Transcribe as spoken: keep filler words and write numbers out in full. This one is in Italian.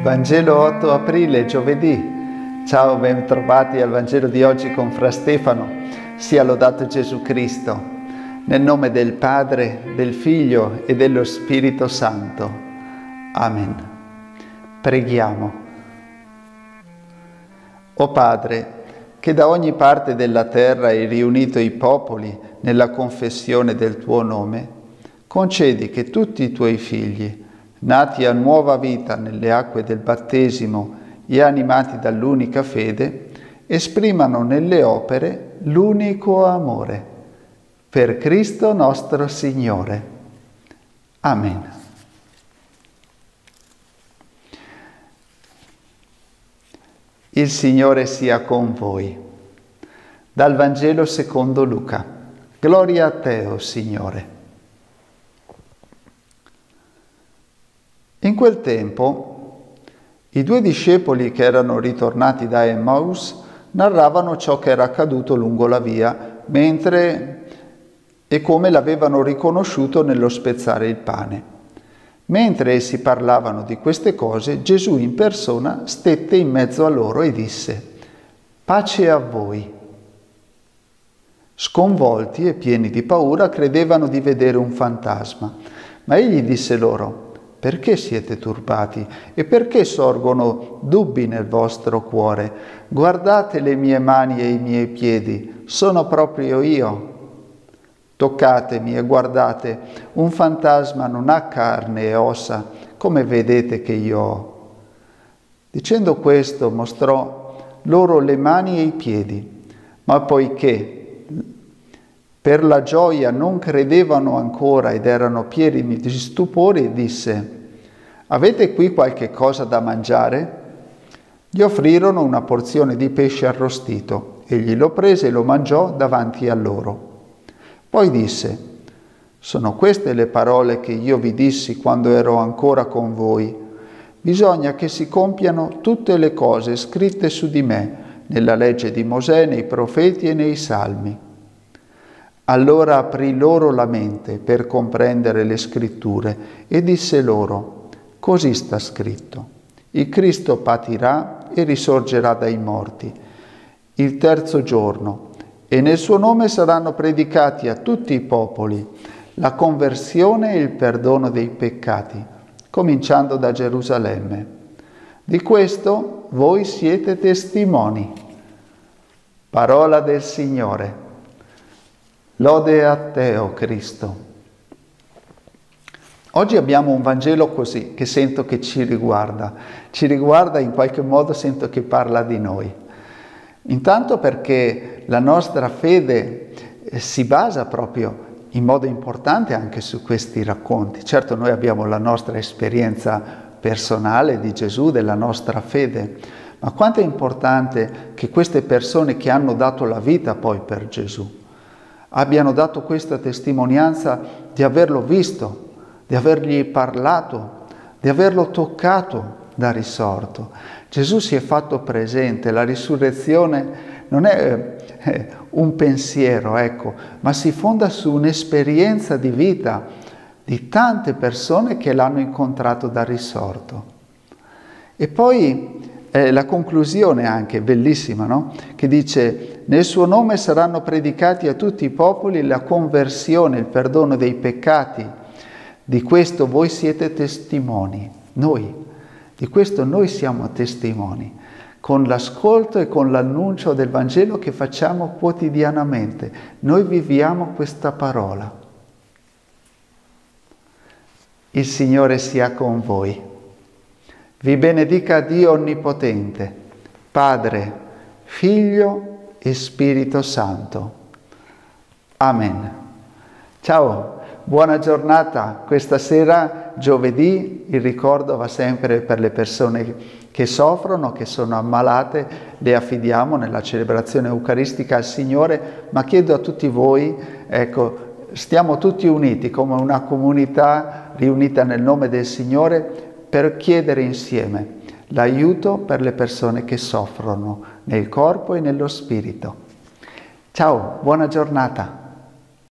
Vangelo otto aprile, giovedì. Ciao, ben trovati al Vangelo di oggi con Fra Stefano. Sia lodato Gesù Cristo. Nel nome del Padre, del Figlio e dello Spirito Santo. Amen. Preghiamo. O Padre, che da ogni parte della terra hai riunito i popoli nella confessione del tuo nome, concedi che tutti i tuoi figli, nati a nuova vita nelle acque del battesimo e animati dall'unica fede, esprimano nelle opere l'unico amore. Per Cristo nostro Signore. Amen. Il Signore sia con voi. Dal Vangelo secondo Luca. Gloria a te, o Signore. In quel tempo, i due discepoli che erano ritornati da Emmaus narravano ciò che era accaduto lungo la via, mentre e come l'avevano riconosciuto nello spezzare il pane. Mentre essi parlavano di queste cose, Gesù in persona stette in mezzo a loro e disse: «Pace a voi». Sconvolti e pieni di paura, credevano di vedere un fantasma. Ma egli disse loro: «Perché siete turbati e perché sorgono dubbi nel vostro cuore? Guardate le mie mani e i miei piedi, sono proprio io. Toccatemi e guardate, un fantasma non ha carne e ossa, come vedete che io ho». Dicendo questo, mostrò loro le mani e i piedi, ma poiché per la gioia non credevano ancora ed erano pieni di stupore, disse: «Avete qui qualche cosa da mangiare?» Gli offrirono una porzione di pesce arrostito. Egli lo prese e lo mangiò davanti a loro. Poi disse: «Sono queste le parole che io vi dissi quando ero ancora con voi. Bisogna che si compiano tutte le cose scritte su di me, nella legge di Mosè, nei profeti e nei salmi». Allora aprì loro la mente per comprendere le scritture e disse loro: «Così sta scritto: il Cristo patirà e risorgerà dai morti il terzo giorno, e nel suo nome saranno predicati a tutti i popoli la conversione e il perdono dei peccati, cominciando da Gerusalemme. Di questo voi siete testimoni». Parola del Signore. Lode a te, o Cristo. Oggi abbiamo un Vangelo così, che sento che ci riguarda. Ci riguarda, in qualche modo sento che parla di noi. Intanto perché la nostra fede si basa proprio in modo importante anche su questi racconti. Certo, noi abbiamo la nostra esperienza personale di Gesù, della nostra fede, ma quanto è importante che queste persone che hanno dato la vita poi per Gesù abbiano dato questa testimonianza di averlo visto, di avergli parlato, di averlo toccato da risorto. Gesù si è fatto presente, la risurrezione non è eh, un pensiero, ecco, ma si fonda su un'esperienza di vita di tante persone che l'hanno incontrato da risorto. E poi eh, la conclusione anche, bellissima, no? Che dice: «Nel suo nome saranno predicati a tutti i popoli la conversione, il perdono dei peccati. Di questo voi siete testimoni». Noi, di questo noi siamo testimoni, con l'ascolto e con l'annuncio del Vangelo che facciamo quotidianamente. Noi viviamo questa parola. Il Signore sia con voi. Vi benedica Dio Onnipotente, Padre, Figlio e Spirito Santo. Amen. Ciao, buona giornata. Questa sera, giovedì, il ricordo va sempre per le persone che soffrono, che sono ammalate, le affidiamo nella celebrazione eucaristica al Signore, ma chiedo a tutti voi, ecco, stiamo tutti uniti come una comunità riunita nel nome del Signore per chiedere insieme l'aiuto per le persone che soffrono nel corpo e nello spirito. Ciao, buona giornata.